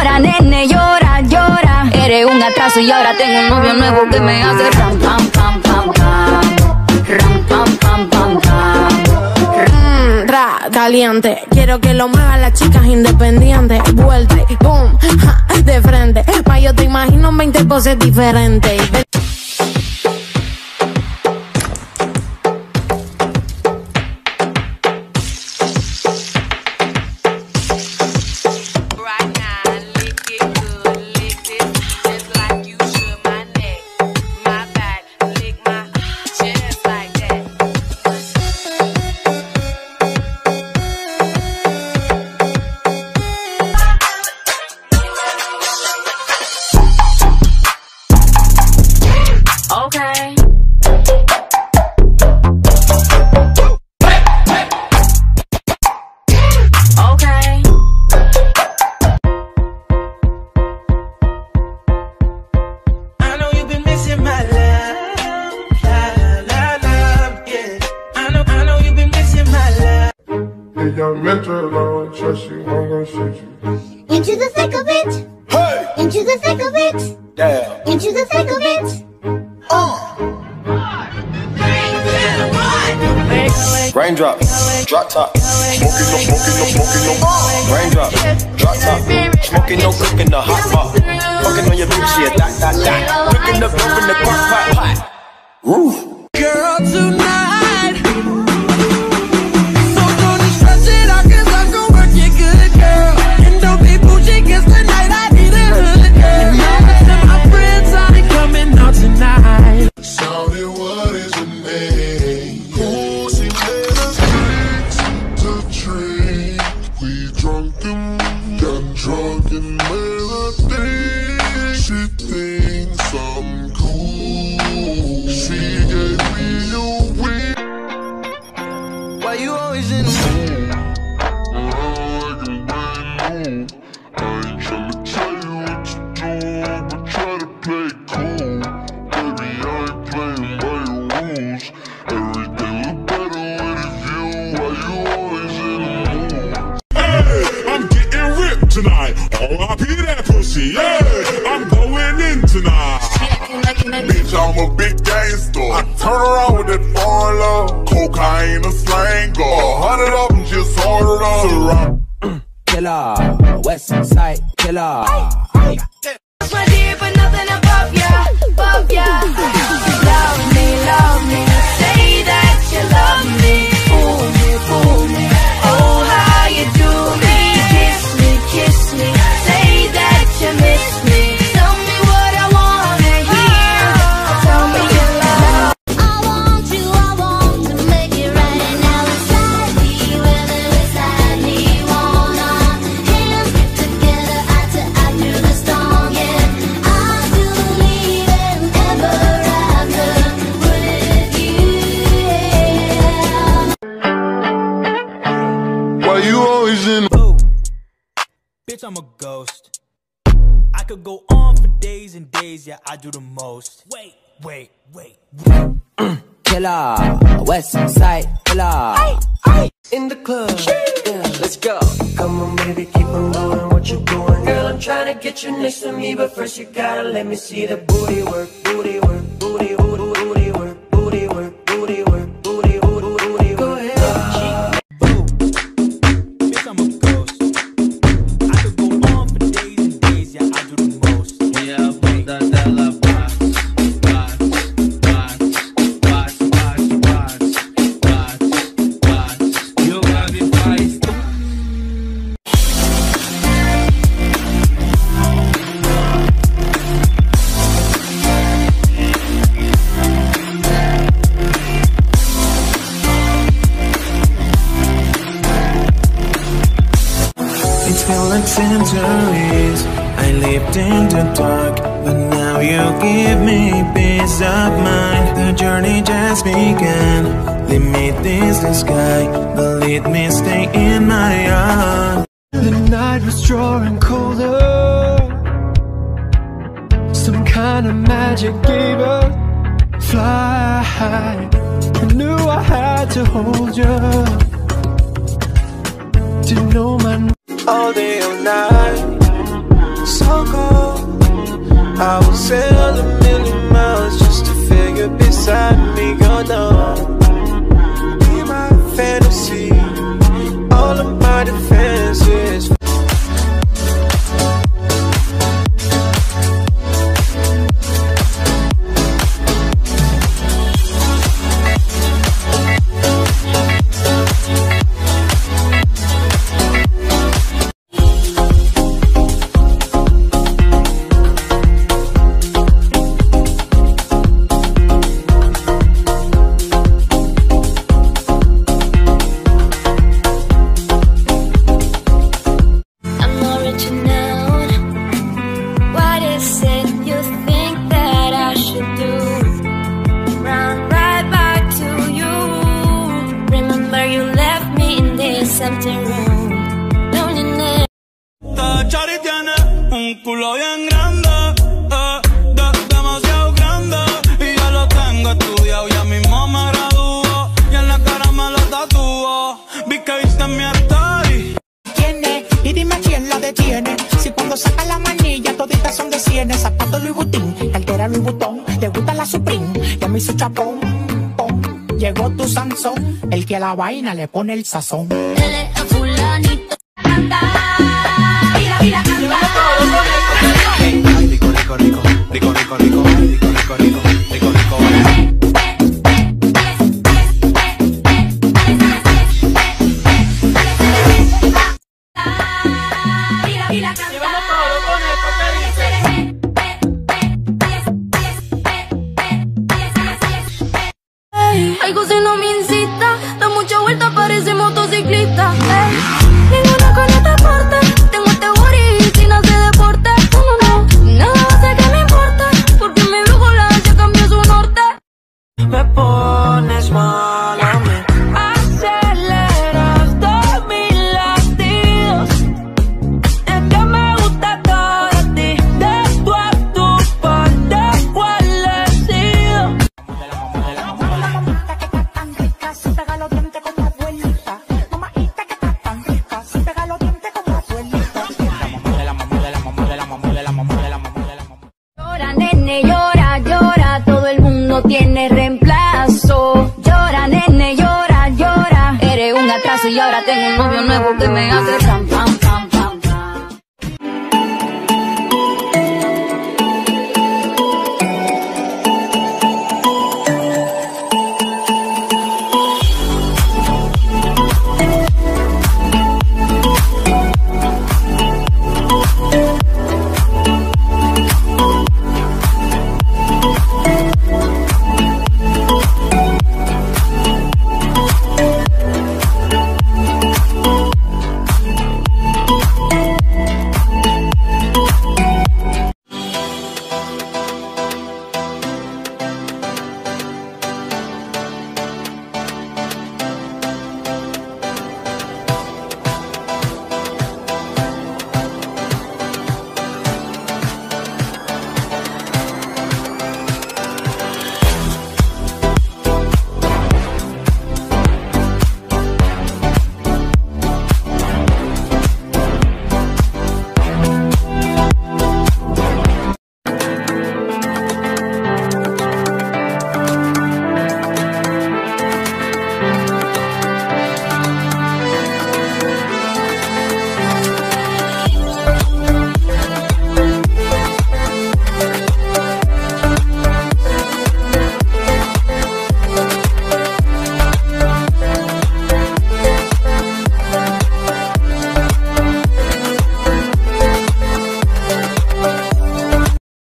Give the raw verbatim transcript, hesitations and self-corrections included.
llora, nene, llora, llora. Eres un atraso y ahora tengo un novio nuevo que me hace ram, pam, pam, pam, pam. Ram, pam, pam, pam, pam. Mmm, ra, caliente. Quiero que lo muevan las chicas independientes. Vuelta y boom, ja, de frente. Pa' yo te imagino veinte poses diferentes. Into the thick of it. Hey. Into the thick of it. Damn. Into the thick of it. Uh. Raindrop, drop top, smoking no, smoking no, smoking no. Raindrop, drop top, smoking no, cooking the hot pot. Fucking on your bitch, yeah, that, that, that. Cooking the beef in the crock pot, pot. Woo. Girl, tonight. So don't stress it out, cause I'm gonna work you good, girl. And don't be bougie, cause tonight I need a hood, girl. And all of my friends are coming out tonight. Shawty, what is your name? Oh, she made us drink to drink. We drunk and got drunk and made a thing. She thinks I'm cool. She gave me a wink. Why you always in the mood? I ain't tryna tell you what to do, but try to play cool. Baby, I ain't playing by your rules. Everything look better with a view. Why you always in the mood? Hey, I'm getting ripped tonight. R I P that pussy, yeah. I'm going in tonight. Bitch, I'm a big gangster. I turn around with that foreign love. Cocaine, a slang, go. A hundred of them just ordered up. Killer, West Side Killer. My dear, but nothing above ya, above ya. Love me, love me. Say that you love me. Fool me, fool me. Oh, how you do me. Kiss me, kiss me. Say that you miss me. Tell me what I wanna hear. Tell me you love. I want you, I want to make it right. And now inside me, whether inside me, want our hands together, eye to eye through the storm. Yeah, I do believe in ever after with you. Yeah. Why you always in the Ooh. Bitch, I'm a ghost. I could go on for days and days, yeah, I do the most. Wait, wait, wait. Killer, West Side Killer. In the club, yeah, let's go. Come on, baby, keep on doing what you're doing. Girl, I'm trying to get you next to me, but first you gotta let me see the booty work, booty work, booty, booty, booty work, booty work, booty work, booty, booty, booty. Go ahead, boom. Bitch, I'm a ghost. I could go on for days and days, yeah, I do the most. Yeah, wait, that, that, that, box, box, box, box, box, box, box, box. You got me feisty. It's felt like centuries I lived in the dark, but now you give me peace of mind. The journey just began. Lead me this the sky, but let me stay in my arms. The night was drawing colder. Some kind of magic gave us fly. I knew I had to hold you, to know my All day, all night, I will sail a million miles just to feel you beside me. You're the be my fantasy, all of my defenses. Charli tiene un culo bien grande, eh, de, demasiado grande. Y yo lo tengo estudiado, ya mismo me gradúo. Y en la cara me lo tatúo. Vi que viste mi story. Tiene, y dime quién la detiene. Si cuando saca la manilla toditas son de cienes. Zapato Louis Vuitton, cartera Louis Vuitton. Le gusta la Supreme, y a mí su chapón, pom. Llegó tu Sansón, el que a la vaina le pone el sazón. Él es el fulanito. Canta, mira, mira, canta. Rico, rico, rico, rico, rico, rico, rico, rico, rico, rico, rico. Mira, mira, canta. Ay, si no me incita, da mucha vuelta, parece motociclista. Ey, ninguna con esta parte, tengo este body sin hacer deporte. No, no, no, nada va a ser que me importe, porque mi brújula ya cambió su norte. Me pones mal a mí. Aceleras todos mis latidos. Es que me gusta todo de ti, de tu a tu parte, ¿cuál he sido? Llora, nene, llora, llora. Todo el mundo tiene reemplazo. Llora, nene, llora, llora. Eres un atraso y ahora tengo un novio nuevo que me hace